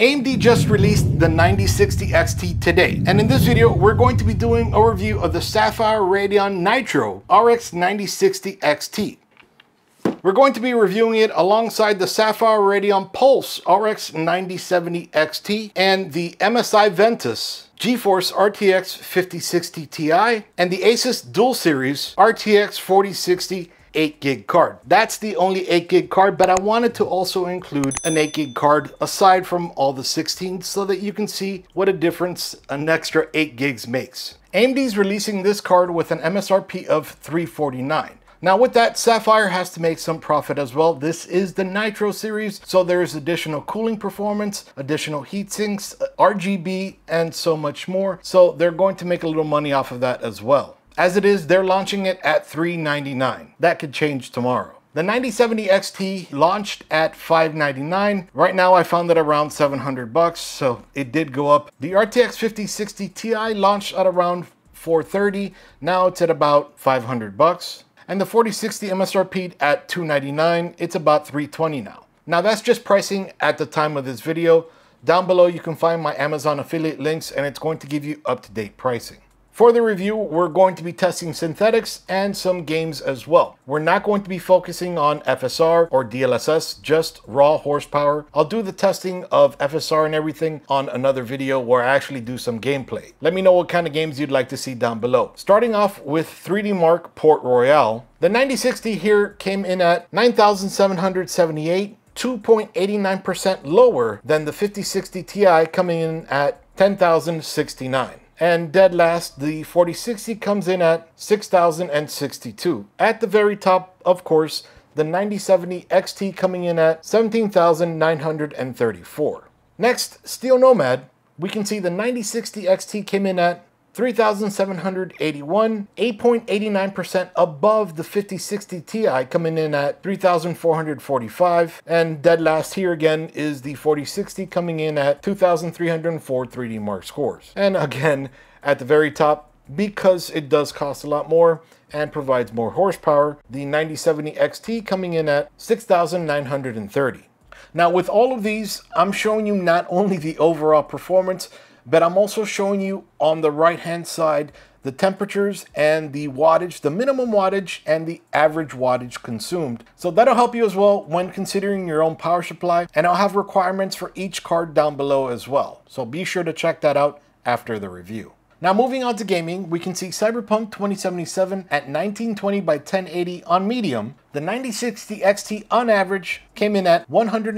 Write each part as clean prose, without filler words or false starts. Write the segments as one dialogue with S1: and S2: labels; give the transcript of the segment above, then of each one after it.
S1: AMD just released the 9060 XT today, and in this video we're going to be doing a review of the Sapphire Radeon NITRO RX 9060 XT. We're going to be reviewing it alongside the Sapphire Radeon Pulse RX 9070 XT and the MSI Ventus GeForce RTX 5060 Ti and the Asus Dual Series RTX 4060 8GB card. That's the only 8GB card, but I wanted to also include an 8GB card aside from all the 16s so that you can see what a difference an extra 8 gigs makes. AMD is releasing this card with an MSRP of $349. Now with that, Sapphire has to make some profit as well. This is the Nitro series, so there's additional cooling performance, additional heat sinks, RGB, and so much more. So they're going to make a little money off of that as well. As it is, they're launching it at $399. That could change tomorrow. The 9070 XT launched at $599. Right now I found it around $700, so it did go up. The RTX 5060 Ti launched at around $430. Now it's at about $500. And the 4060 MSRP at $299. It's about $320 now. Now that's just pricing at the time of this video. Down below you can find my Amazon affiliate links and it's going to give you up-to-date pricing. For the review, we're going to be testing synthetics and some games as well. We're not going to be focusing on FSR or DLSS, just raw horsepower. I'll do the testing of FSR and everything on another video where I actually do some gameplay. Let me know what kind of games you'd like to see down below. Starting off with 3D Mark Port Royale. The 9060 here came in at $9,778, 2.89% lower than the 5060 Ti coming in at $10,069. And dead last, the 4060 comes in at $6,062. At the very top, of course, the 9070 XT coming in at $17,934. Next, Steel Nomad, we can see the 9060 XT came in at $3,781, 8.89% above the 5060 Ti coming in at $3,445. And dead last here again is the 4060 coming in at 2,304 3D Mark scores. And again, at the very top, because it does cost a lot more and provides more horsepower, the 9070 XT coming in at 6,930. Now with all of these, I'm showing you not only the overall performance, but I'm also showing you on the right hand side the temperatures and the wattage, the minimum wattage and the average wattage consumed. So that'll help you as well when considering your own power supply, and I'll have requirements for each card down below as well. So be sure to check that out after the review. Now moving on to gaming, we can see Cyberpunk 2077 at 1920 by 1080 on medium. The 9060 XT on average came in at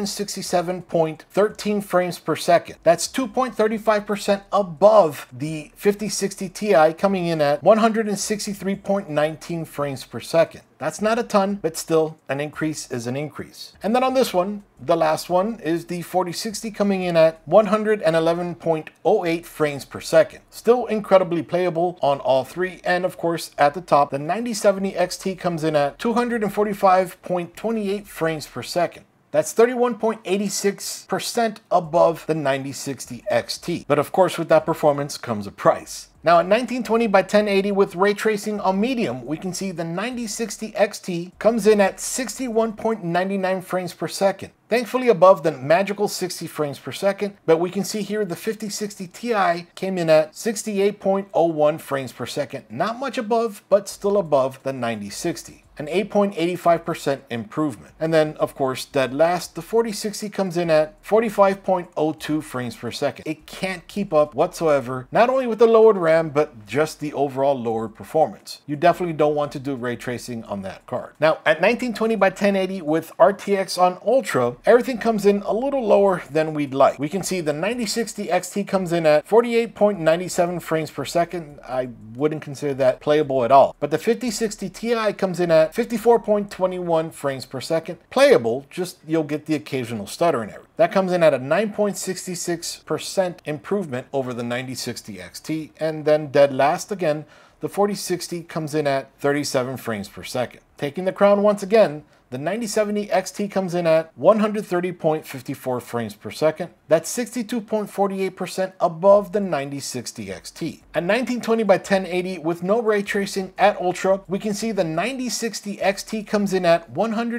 S1: 167.13 frames per second. That's 2.35% above the 5060 Ti coming in at 163.19 frames per second. That's not a ton, but still an increase is an increase. And then on this one, the last one is the 4060 coming in at 111.08 frames per second. Still incredibly playable on all three. And of course, at the top, the 9070 XT comes in at 245.28 frames per second. That's 31.86% above the 9060 XT. But of course, with that performance comes a price. Now at 1920 by 1080 with ray tracing on medium, we can see the 9060 XT comes in at 61.99 frames per second. Thankfully above the magical 60 frames per second, but we can see here the 5060 Ti came in at 68.01 frames per second. Not much above, but still above the 9060. An 8.85% improvement. And then of course, dead last, the 4060 comes in at 45.02 frames per second. It can't keep up whatsoever, not only with the lowered RAM, but just the overall lowered performance. You definitely don't want to do ray tracing on that card. Now at 1920 by 1080 with RTX on Ultra, everything comes in a little lower than we'd like. We can see the 9060 XT comes in at 48.97 frames per second. I wouldn't consider that playable at all. But the 5060 Ti comes in at 54.21 frames per second. Playable, just you'll get the occasional stutter in everything. That comes in at a 9.66% improvement over the 9060 XT. And then dead last again, the 4060 comes in at 37 frames per second. Taking the crown once again, The 9070 XT comes in at 130.54 frames per second. That's 62.48% above the 9060 XT. At 1920 by 1080 with no ray tracing at Ultra, we can see the 9060 XT comes in at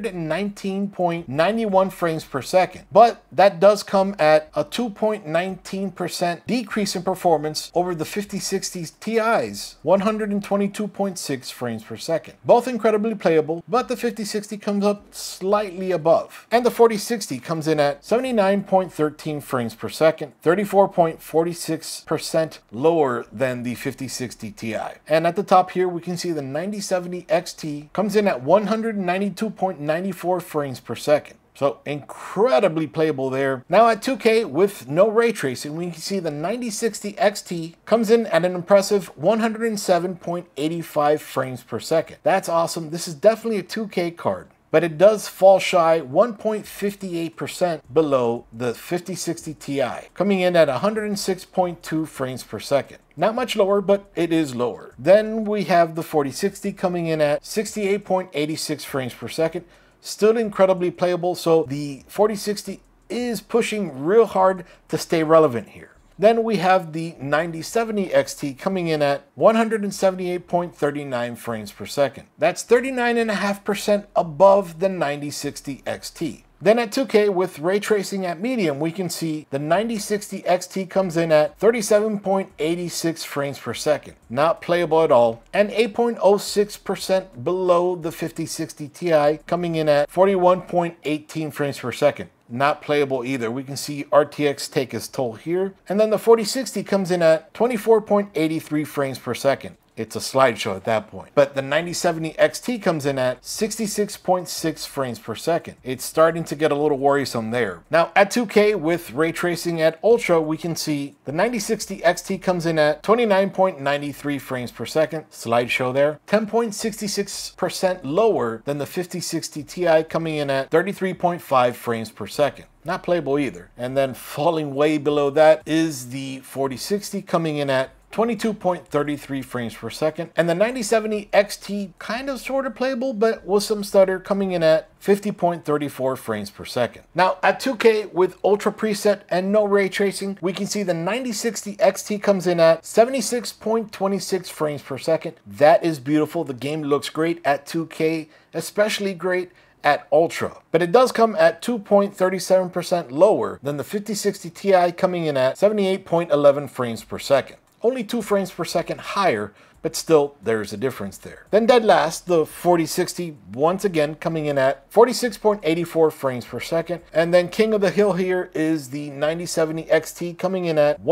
S1: 119.91 frames per second. But that does come at a 2.19% decrease in performance over the 5060 Ti's 122.6 frames per second. Both incredibly playable, but the 5060 comes up slightly above. And the 4060 comes in at 79.13 frames per second, 34.46% lower than the 5060 Ti. And at the top here, we can see the 9070 XT comes in at 192.94 frames per second. So incredibly playable there. Now at 2K with no ray tracing, we can see the 9060 XT comes in at an impressive 107.85 frames per second. That's awesome. This is definitely a 2K card, but it does fall shy 1.58% below the 5060 Ti, coming in at 106.2 frames per second. Not much lower, but it is lower. Then we have the 4060 coming in at 68.86 frames per second. Still incredibly playable, so the 4060 is pushing real hard to stay relevant here. Then we have the 9070 XT coming in at 178.39 frames per second. That's 39.5% above the 9060 XT. Then at 2K with ray tracing at medium, we can see the 9060 XT comes in at 37.86 frames per second. Not playable at all, and 8.06% below the 5060 Ti, coming in at 41.18 frames per second. Not playable either. We can see RTX take its toll here. And then the 4060 comes in at 24.83 frames per second. It's a slideshow at that point. But the 9070 XT comes in at 66.6 frames per second. It's starting to get a little worrisome there. Now at 2K with ray tracing at Ultra, we can see the 9060 XT comes in at 29.93 frames per second. Slideshow there. 10.66% lower than the 5060 Ti, coming in at 33.5 frames per second. Not playable either. And then falling way below that is the 4060 coming in at 22.33 frames per second, and the 9070 XT kind of sort of playable, but with some stutter, coming in at 50.34 frames per second. Now at 2K with Ultra preset and no ray tracing, we can see the 9060 XT comes in at 76.26 frames per second. That is beautiful. The game looks great at 2K, especially great at Ultra, but it does come at 2.37% lower than the 5060 Ti, coming in at 78.11 frames per second. Only 2 frames per second higher, but still there's a difference there. Then dead last, the 4060 once again coming in at 46.84 frames per second. And then king of the hill here is the 9070 XT coming in at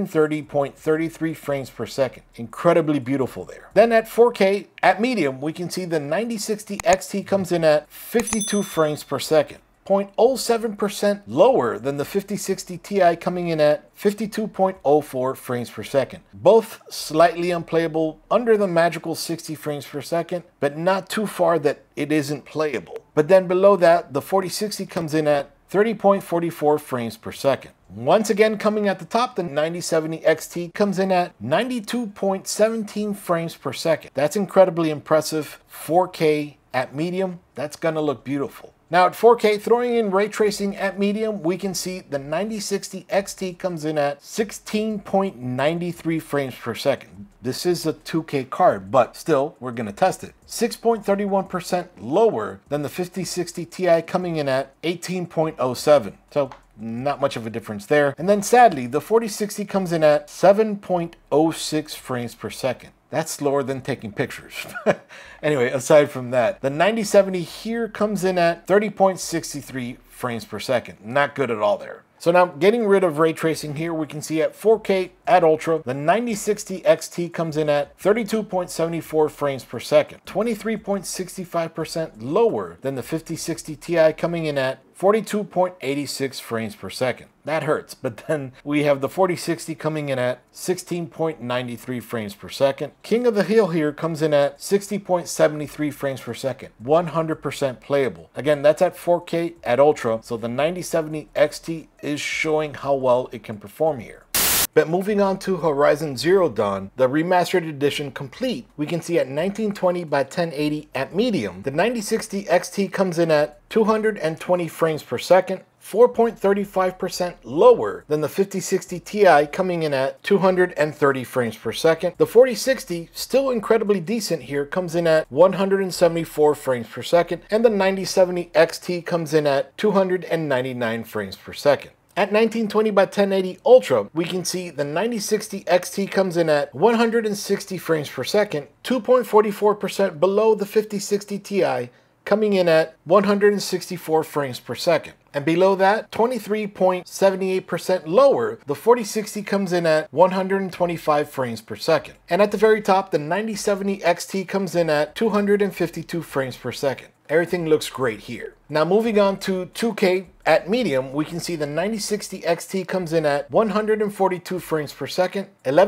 S1: 130.33 frames per second. Incredibly beautiful there. Then at 4K at medium, we can see the 9060 XT comes in at 52 frames per second. 0.07% lower than the 5060 Ti, coming in at 52.04 frames per second. Both slightly unplayable, under the magical 60 frames per second, but not too far that it isn't playable. But then below that, the 4060 comes in at 30.44 frames per second. Once again coming at the top, the 9070 XT comes in at 92.17 frames per second. That's incredibly impressive. 4K at medium, that's gonna look beautiful. Now at 4K, throwing in ray tracing at medium, we can see the 9060 XT comes in at 16.93 frames per second. This is a 2K card, but still, we're gonna test it. 6.31% lower than the 5060 Ti, coming in at 18.07. So not much of a difference there. And then sadly, the 4060 comes in at 7.06 frames per second. That's slower than taking pictures. Anyway, aside from that, the 9070 here comes in at 30.63 frames per second. Not good at all there. So now getting rid of ray tracing here, we can see at 4K at Ultra, the 9060 XT comes in at 32.74 frames per second, 23.65% lower than the 5060 Ti, coming in at 42.86 frames per second. That hurts, but then we have the 4060 coming in at 16.93 frames per second. King of the hill here comes in at 60.73 frames per second, 100% playable. Again, that's at 4K at Ultra, so the 9070 XT is showing how well it can perform here. But moving on to Horizon Zero Dawn, the remastered edition complete, we can see at 1920 by 1080 at medium, the 9060 XT comes in at 220 frames per second, 4.35% lower than the 5060 Ti coming in at 230 frames per second. The 4060, still incredibly decent here, comes in at 174 frames per second, and the 9070 XT comes in at 299 frames per second. At 1920 by 1080 Ultra, we can see the 9060 XT comes in at 160 frames per second, 2.44% below the 5060 Ti, coming in at 164 frames per second. And below that, 23.78% lower, the 4060 comes in at 125 frames per second. And at the very top, the 9070 XT comes in at 252 frames per second. Everything looks great here. Now moving on to 2K at medium, we can see the 9060 XT comes in at 142 frames per second,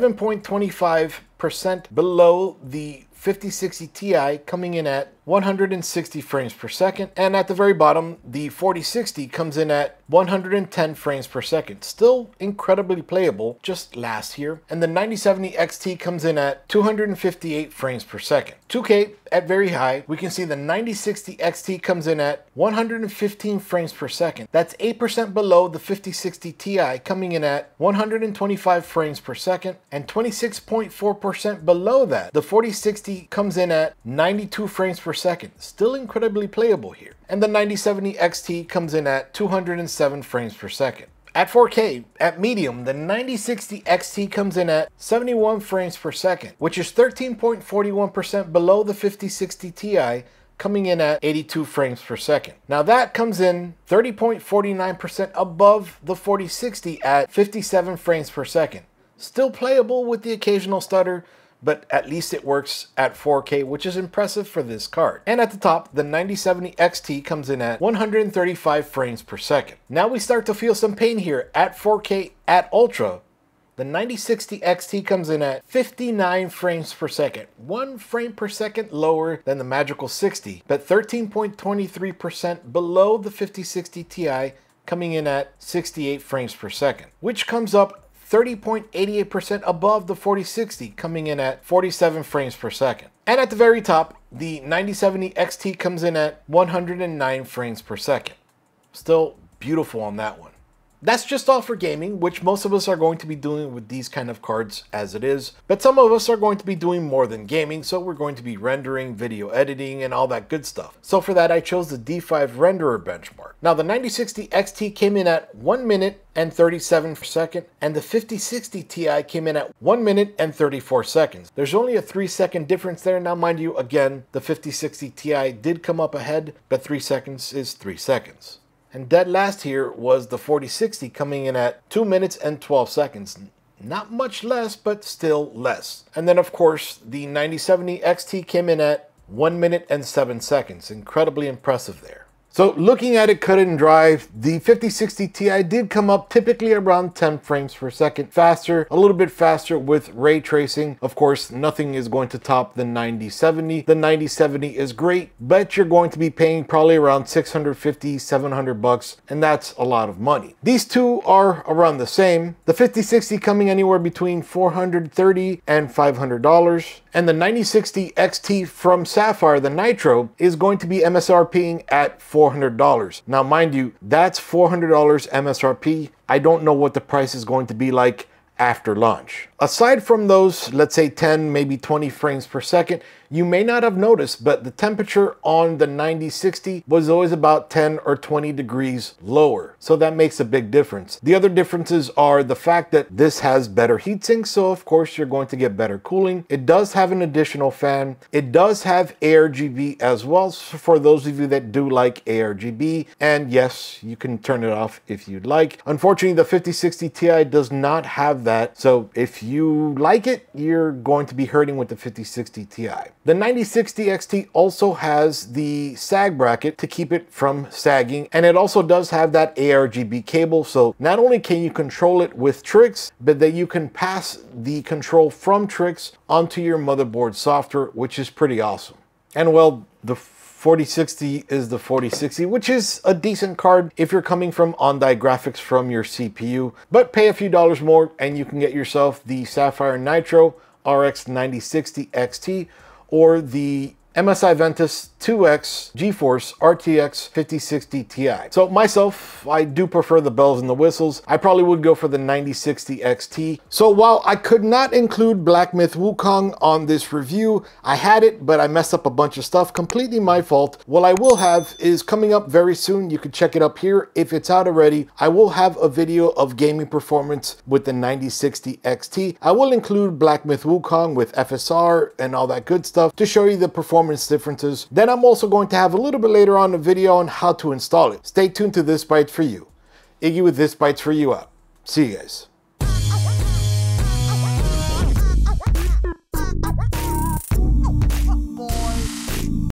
S1: 11.25% below the 5060 Ti coming in at 160 frames per second. And at the very bottom, the 4060 comes in at 110 frames per second. Still incredibly playable, just last here. And the 9070 XT comes in at 258 frames per second. 2K at very high, we can see the 9060 XT comes in at 115 frames per second. That's 8% below the 5060 Ti coming in at 125 frames per second, and 26.4% below that. The 4060 comes in at 92 frames per second. Still incredibly playable here. And the 9070 XT comes in at 207 frames per second. At 4K, at medium, the 9060 XT comes in at 71 frames per second, which is 13.41% below the 5060 Ti, coming in at 82 frames per second. Now that comes in 30.49% above the 4060 at 57 frames per second. Still playable with the occasional stutter, but at least it works at 4K, which is impressive for this card. And at the top, the 9070 XT comes in at 135 frames per second. Now we start to feel some pain here at 4K at Ultra. The 9060 XT comes in at 59 frames per second, 1 frame per second lower than the magical 60, but 13.23% below the 5060 Ti, coming in at 68 frames per second, which comes up 30.88% above the 4060, coming in at 47 frames per second. And at the very top, the 9070 XT comes in at 109 frames per second. Still beautiful on that one. That's just all for gaming, which most of us are going to be doing with these kind of cards as it is. But some of us are going to be doing more than gaming, so we're going to be rendering, video editing, and all that good stuff. So for that, I chose the D5 renderer benchmark. Now the 9060 XT came in at 1 minute and 37 seconds, and the 5060 Ti came in at 1 minute and 34 seconds. There's only a 3-second difference there. Now mind you, again, the 5060 Ti did come up ahead, but 3 seconds is 3 seconds. And dead last here was the 4060 coming in at 2 minutes and 12 seconds. Not much less, but still less. And then of course, the 9070 XT came in at 1 minute and 7 seconds. Incredibly impressive there. So looking at it cut and dry, the 5060 Ti did come up typically around 10 frames per second faster, a little bit faster with ray tracing. Of course, nothing is going to top the 9070. The 9070 is great, but you're going to be paying probably around $650, $700, and that's a lot of money. These two are around the same. The 5060 coming anywhere between $430 and $500, and the 9060 XT from Sapphire, the Nitro, is going to be MSRPing at $400. Now, mind you, that's $400 MSRP. I don't know what the price is going to be like after launch. Aside from those, let's say 10, maybe 20 frames per second, you may not have noticed, but the temperature on the 9060 was always about 10 or 20 degrees lower. So that makes a big difference. The other differences are the fact that this has better heatsink, so of course you're going to get better cooling. It does have an additional fan. It does have ARGB as well, so for those of you that do like ARGB. And yes, you can turn it off if you'd like. Unfortunately, the 5060 Ti does not have that. So if you like it, you're going to be hurting with the 5060 Ti. The 9060 XT also has the sag bracket to keep it from sagging, and it also does have that ARGB cable, so not only can you control it with Trix, but that you can pass the control from Trix onto your motherboard software, which is pretty awesome. And well, the 4060 is the 4060, which is a decent card if you're coming from on-die graphics from your CPU, but pay a few dollars more and you can get yourself the Sapphire Nitro RX 9060 XT or the MSI Ventus 2X GeForce RTX 5060 Ti. So myself, I do prefer the bells and the whistles. I probably would go for the 9060 XT. So while I could not include Black Myth Wukon on this review, I had it, but I messed up a bunch of stuff. Completely my fault. What I will have is coming up very soon. You can check it up here if it's out already. I will have a video of gaming performance with the 9060 XT. I will include Black Myth Wukon with FSR and all that good stuff to show you the performance differences. Then I'm also going to have a little bit later on a video on how to install it. Stay tuned to This Bytes For You. Iggy with This Bytes For You out. See you guys.